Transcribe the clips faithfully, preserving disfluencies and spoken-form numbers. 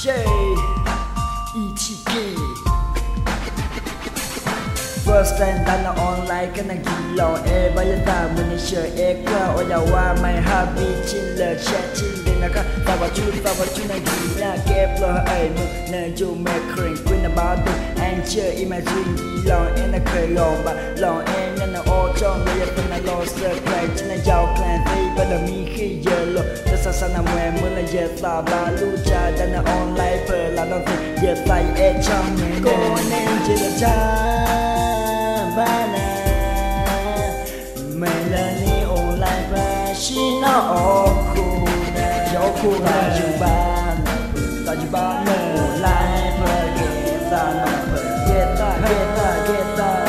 J E T K First time done online cái nàng gì lò e bây giờ ta mình chờ e qua ở nhà qua mày happy chill le chat chill đến nãy ta bảo chú ta bảo chú nàng gì nha kẹp lo ấy một nơi chú mẹ kring quên about it anh chờ imagine gì lò em đã khởi lò bà lò em nhân là ô cho bây giờ tôi là lo sợ cái chân là giàu clan thì bây giờ mi khi giờ lo ta sa sa nằm ngoài mới là giờ ta ba lu cha đã là online phở là đâu thì giờ tay e trong mình cô nên chỉ là cha Bana Melanie online và she nó okuna Yokuna Jubana Tajubana online và geta nó geta geta geta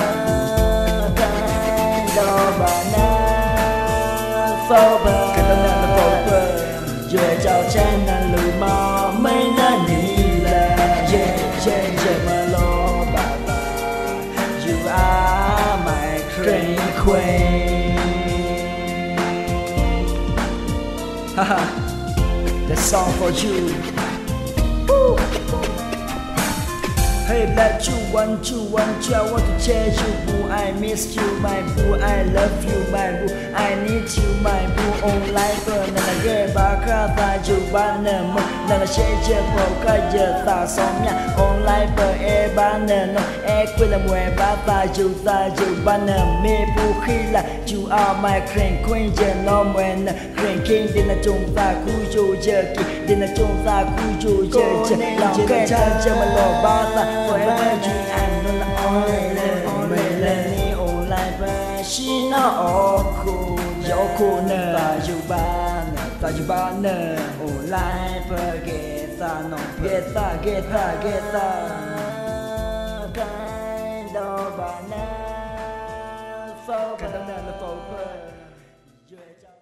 Kando bana Sober Kando na sober Dựa chào chen na lù mò mấy na nì là Yeah yeah yeah mà lo bà bà You are my queen queen. Haha, that song for you. Woo. Hey, let you want you want you. I want to chase you, boo. I miss you, my boo. I love you, my boo. I need you, my boo. Online for nana ge ba ka ta ju ba na mo nana che che po ka je ta song nya. Online for e ba na no e quên là mùa ba ta ju ta ju ba na me boo khi là you are my queen queen je no when queen king din là chúng ta cu ju je ki din là chúng ta cu ju je je lòng cái cha je mà lo ba ta forever you and no online online online và she no oku yoku na ta ju ba na ta ju ba na online for get ta no get ta get ta get ta Kando bana so kando na na